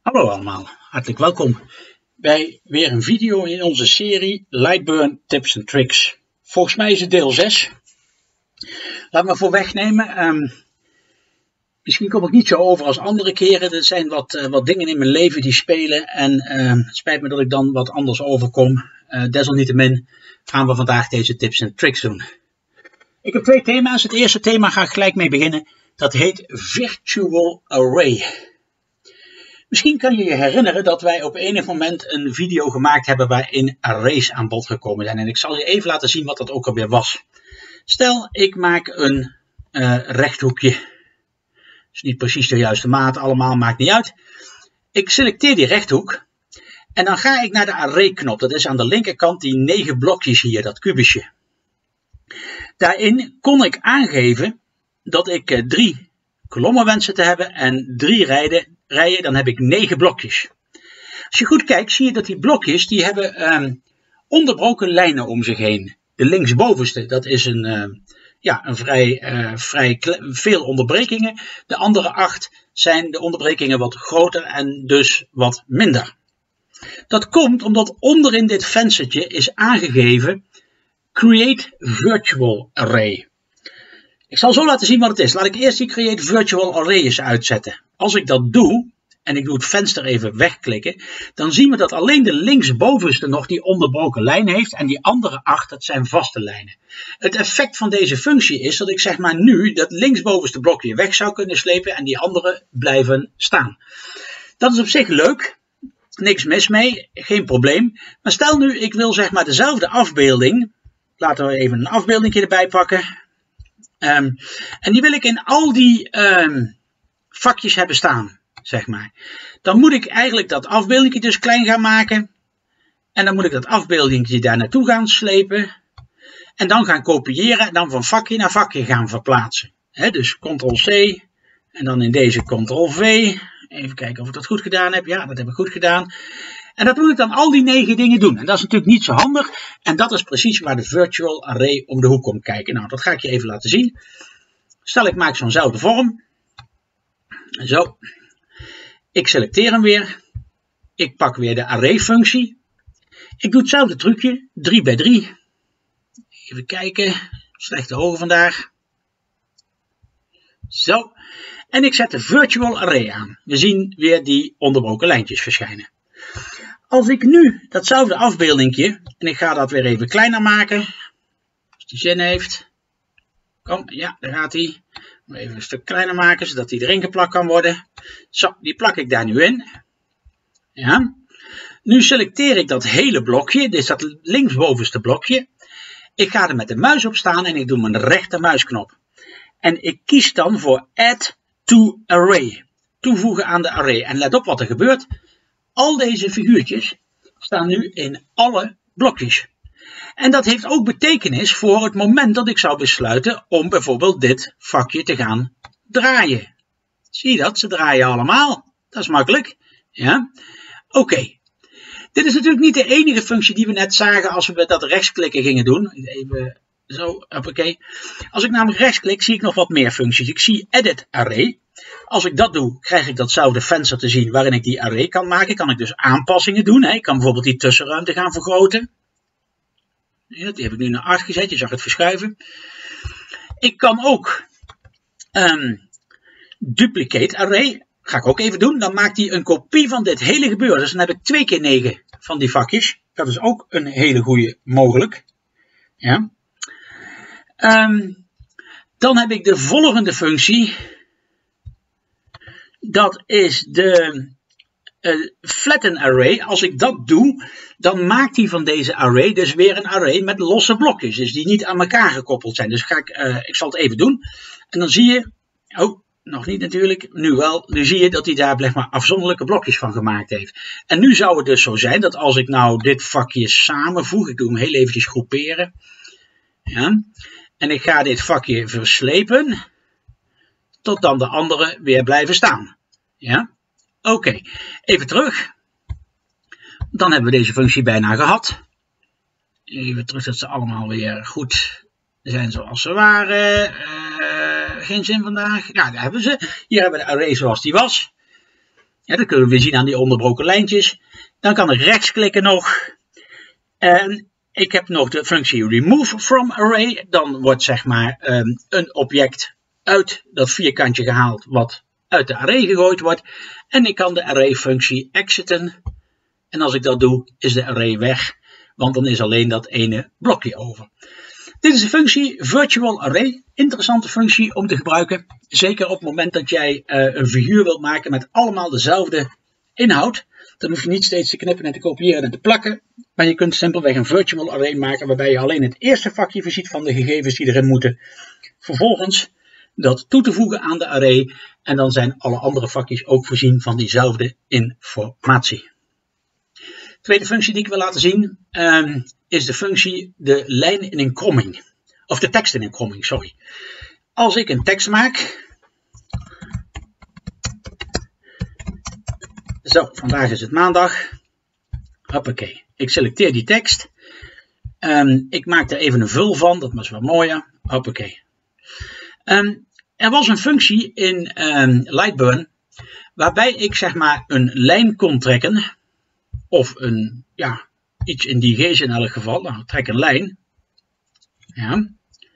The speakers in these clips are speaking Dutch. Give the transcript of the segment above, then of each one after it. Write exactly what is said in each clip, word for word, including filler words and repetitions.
Hallo allemaal, hartelijk welkom bij weer een video in onze serie Lightburn Tips en Tricks. Volgens mij is het deel zes. Laat me voor wegnemen. Um, misschien kom ik niet zo over als andere keren. Er zijn wat, uh, wat dingen in mijn leven die spelen en uh, het spijt me dat ik dan wat anders overkom. Uh, desalniettemin gaan we vandaag deze tips en tricks doen. Ik heb twee thema's. Het eerste thema ga ik gelijk mee beginnen. Dat heet Virtual Array. Misschien kan je je herinneren dat wij op enig moment een video gemaakt hebben waarin arrays aan bod gekomen zijn. En ik zal je even laten zien wat dat ook alweer was. Stel, ik maak een uh, rechthoekje. Is niet precies de juiste maat allemaal, maakt niet uit. Ik selecteer die rechthoek. En dan ga ik naar de array knop. Dat is aan de linkerkant die negen blokjes hier, dat kubusje. Daarin kon ik aangeven dat ik uh, drie kolommen wenste te hebben en drie rijden. Rijen, dan heb ik negen blokjes. Als je goed kijkt, zie je dat die blokjes, die hebben um, onderbroken lijnen om zich heen. De linksbovenste, dat is een, uh, ja, een vrij, uh, vrij veel onderbrekingen. De andere acht zijn de onderbrekingen wat groter en dus wat minder. Dat komt omdat onderin dit venstertje is aangegeven Create Virtual Array. Ik zal zo laten zien wat het is. Laat ik eerst die Create Virtual Array eens uitzetten. Als ik dat doe, en ik doe het venster even wegklikken, dan zien we dat alleen de linksbovenste nog die onderbroken lijn heeft en die andere acht, dat zijn vaste lijnen. Het effect van deze functie is dat ik zeg maar nu dat linksbovenste blokje weg zou kunnen slepen en die andere blijven staan. Dat is op zich leuk, niks mis mee, geen probleem. Maar stel nu ik wil zeg maar dezelfde afbeelding, laten we even een afbeelding erbij pakken. Um, en die wil ik in al die um, vakjes hebben staan, zeg maar. Dan moet ik eigenlijk dat afbeeldingje dus klein gaan maken. En dan moet ik dat afbeeldingje daar naartoe gaan slepen. En dan gaan kopiëren en dan van vakje naar vakje gaan verplaatsen. He, dus control C en dan in deze control V. Even kijken of ik dat goed gedaan heb. Ja, dat heb ik goed gedaan. En dat moet ik dan al die negen dingen doen. En dat is natuurlijk niet zo handig. En dat is precies waar de Virtual Array om de hoek komt kijken. Nou, dat ga ik je even laten zien. Stel ik maak zo'nzelfde vorm. Zo. Ik selecteer hem weer. Ik pak weer de array functie. Ik doe hetzelfde trucje. drie bij drie. Even kijken. Slechte ogen vandaag. Zo. En ik zet de Virtual Array aan. We zien weer die onderbroken lijntjes verschijnen. Als ik nu datzelfde afbeeldingje, en ik ga dat weer even kleiner maken, als die zin heeft. Kom, ja, daar gaat hij. Even een stuk kleiner maken, zodat die erin geplakt kan worden. Zo, die plak ik daar nu in. Ja. Nu selecteer ik dat hele blokje, dit is dat linksbovenste blokje. Ik ga er met de muis op staan en ik doe mijn rechter muisknop. En ik kies dan voor Add to Array. Toevoegen aan de array. En let op wat er gebeurt. Al deze figuurtjes staan nu in alle blokjes. En dat heeft ook betekenis voor het moment dat ik zou besluiten om bijvoorbeeld dit vakje te gaan draaien. Zie je dat? Ze draaien allemaal. Dat is makkelijk. Ja? Oké. Okay. Dit is natuurlijk niet de enige functie die we net zagen als we dat rechtsklikken gingen doen. Even zo, oké. Als ik namelijk rechtsklik zie ik nog wat meer functies. Ik zie Edit Array. Als ik dat doe, krijg ik datzelfde venster te zien waarin ik die array kan maken. Kan ik dus aanpassingen doen. Ik kan bijvoorbeeld die tussenruimte gaan vergroten. Ja, die heb ik nu naar acht gezet. Je zag het verschuiven. Ik kan ook um, Duplicate Array. Ga ik ook even doen. Dan maakt hij een kopie van dit hele gebeuren. Dus dan heb ik twee keer negen van die vakjes. Dat is ook een hele goede mogelijk. Ja. Um, dan heb ik de volgende functie. Dat is de uh, Flatten Array. Als ik dat doe, dan maakt hij van deze array dus weer een array met losse blokjes. Dus die niet aan elkaar gekoppeld zijn. Dus ga ik, uh, ik zal het even doen. En dan zie je, oh, nog niet natuurlijk, nu wel. Nu zie je dat hij daar zeg maar afzonderlijke blokjes van gemaakt heeft. En nu zou het dus zo zijn dat als ik nou dit vakje samenvoeg, ik doe hem heel eventjes groeperen. Ja, en ik ga dit vakje verslepen. Tot dan de andere weer blijven staan. Ja, oké. Okay. Even terug. Dan hebben we deze functie bijna gehad. Even terug dat ze allemaal weer goed zijn zoals ze waren. Uh, geen zin vandaag. Ja, daar hebben we ze. Hier hebben we de array zoals die was. Ja, dat kunnen we weer zien aan die onderbroken lijntjes. Dan kan ik rechtsklikken nog. En ik heb nog de functie remove from array. Dan wordt zeg maar um, een object uit dat vierkantje gehaald wat uit de array gegooid wordt. En ik kan de array functie exiten. En als ik dat doe is de array weg. Want dan is alleen dat ene blokje over. Dit is de functie virtual array. Interessante functie om te gebruiken. Zeker op het moment dat jij uh, een figuur wilt maken met allemaal dezelfde inhoud. Dan hoef je niet steeds te knippen en te kopiëren en te plakken. Maar je kunt simpelweg een virtual array maken waarbij je alleen het eerste vakje voorziet van de gegevens die erin moeten. Vervolgens dat toe te voegen aan de array. En dan zijn alle andere vakjes ook voorzien van diezelfde informatie. Tweede functie die ik wil laten zien um, is de functie de lijn in een kromming. Of de tekst in een kromming, sorry. Als ik een tekst maak. Zo, vandaag is het maandag. Hoppakee. Ik selecteer die tekst. Um, ik maak er even een vul van, dat was wel mooier. Hoppakee. Um, er was een functie in um, Lightburn waarbij ik zeg maar een lijn kon trekken. Of een, ja, iets in die geest in elk geval. Nou, trek een lijn. Ja.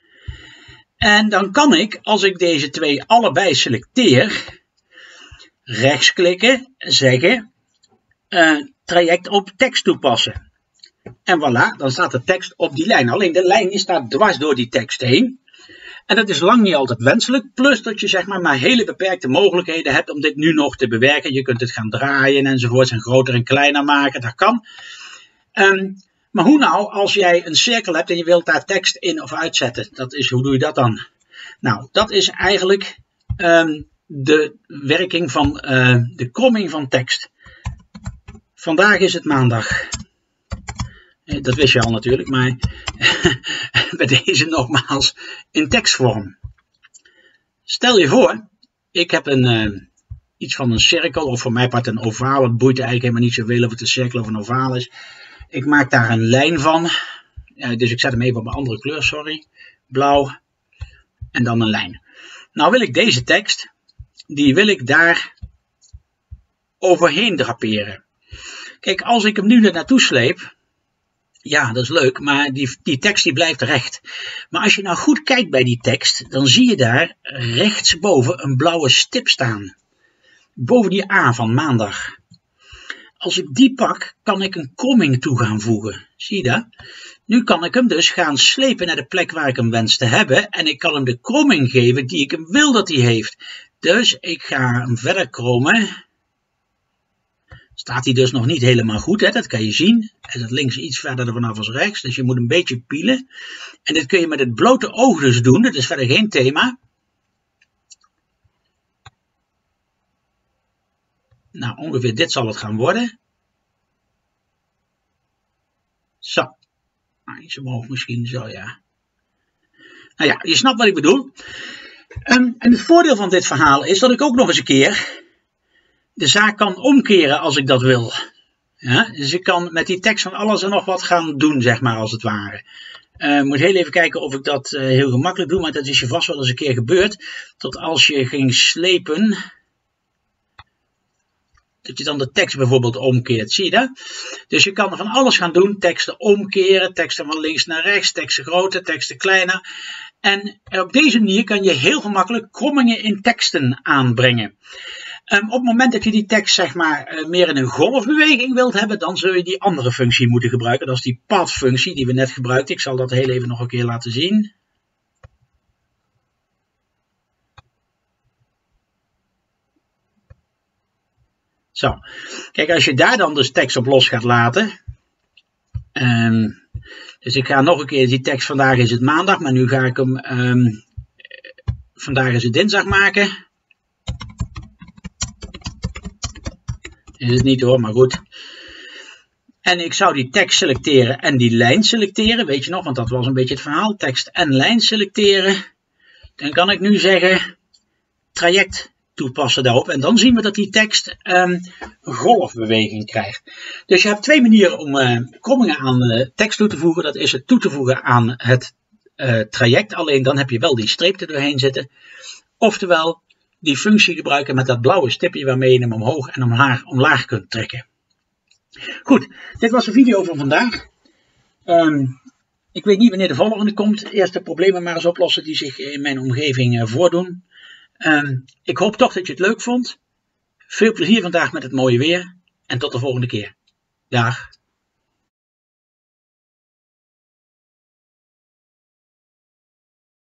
En dan kan ik, als ik deze twee allebei selecteer, rechtsklikken, zeggen, uh, traject op tekst toepassen. En voilà, dan staat de tekst op die lijn. Alleen de lijn die staat dwars door die tekst heen. En dat is lang niet altijd wenselijk. Plus dat je zeg maar, maar hele beperkte mogelijkheden hebt om dit nu nog te bewerken. Je kunt het gaan draaien enzovoort. En groter en kleiner maken. Dat kan. Um, maar hoe nou als jij een cirkel hebt en je wilt daar tekst in of uitzetten? Dat is, hoe doe je dat dan? Nou, dat is eigenlijk um, de werking van uh, de kromming van tekst. Vandaag is het maandag. Dat wist je al natuurlijk, maar bij deze nogmaals in tekstvorm. Stel je voor, ik heb een, uh, iets van een cirkel, of voor mij part een ovaal. Het boeit eigenlijk helemaal niet zoveel of het een cirkel of een ovaal is. Ik maak daar een lijn van. Uh, dus ik zet hem even op een andere kleur, sorry. Blauw. En dan een lijn. Nou wil ik deze tekst, die wil ik daar overheen draperen. Kijk, als ik hem nu er naartoe sleep. Ja, dat is leuk, maar die, die tekst die blijft recht. Maar als je nou goed kijkt bij die tekst, dan zie je daar rechtsboven een blauwe stip staan. Boven die A van maandag. Als ik die pak, kan ik een kromming toe gaan voegen. Zie je dat? Nu kan ik hem dus gaan slepen naar de plek waar ik hem wens te hebben. En ik kan hem de kromming geven die ik hem wil dat hij heeft. Dus ik ga hem verder krommen. Staat hij dus nog niet helemaal goed, hè? Dat kan je zien. Hij zit links iets verder vanaf als rechts, dus je moet een beetje pielen. En dit kun je met het blote oog dus doen, dat is verder geen thema. Nou, ongeveer dit zal het gaan worden. Zo. Nou, iets omhoog misschien, zo ja. Nou ja, je snapt wat ik bedoel. Um, en het voordeel van dit verhaal is dat ik ook nog eens een keer de zaak kan omkeren als ik dat wil. Ja, dus ik kan met die tekst van alles en nog wat gaan doen, zeg maar, als het ware. Ik uh, moet heel even kijken of ik dat uh, heel gemakkelijk doe, maar dat is je vast wel eens een keer gebeurd. Tot als je ging slepen, dat je dan de tekst bijvoorbeeld omkeert. Zie je dat? Dus je kan van alles gaan doen. Teksten omkeren, teksten van links naar rechts, teksten groter, teksten kleiner. En op deze manier kan je heel gemakkelijk krommingen in teksten aanbrengen. Um, op het moment dat je die tekst zeg maar uh, meer in een golfbeweging wilt hebben, dan zul je die andere functie moeten gebruiken. Dat is die path functie die we net gebruikten. Ik zal dat heel even nog een keer laten zien. Zo, kijk, als je daar dan dus tekst op los gaat laten. Um, dus ik ga nog een keer die tekst, vandaag is het maandag, maar nu ga ik hem, um, vandaag is het dinsdag maken. Is het niet hoor, maar goed. En ik zou die tekst selecteren en die lijn selecteren, weet je nog, want dat was een beetje het verhaal. Tekst en lijn selecteren. Dan kan ik nu zeggen, traject toepassen daarop. En dan zien we dat die tekst um, een golfbeweging krijgt. Dus je hebt twee manieren om uh, krommingen aan uh, tekst toe te voegen. Dat is het toe te voegen aan het uh, traject. Alleen dan heb je wel die streep er doorheen zitten. Oftewel die functie gebruiken met dat blauwe stipje waarmee je hem omhoog en omlaag, omlaag kunt trekken. Goed, dit was de video van vandaag. Um, ik weet niet wanneer de volgende komt. Eerst de problemen maar eens oplossen die zich in mijn omgeving uh, voordoen. Um, ik hoop toch dat je het leuk vond. Veel plezier vandaag met het mooie weer. En tot de volgende keer. Dag.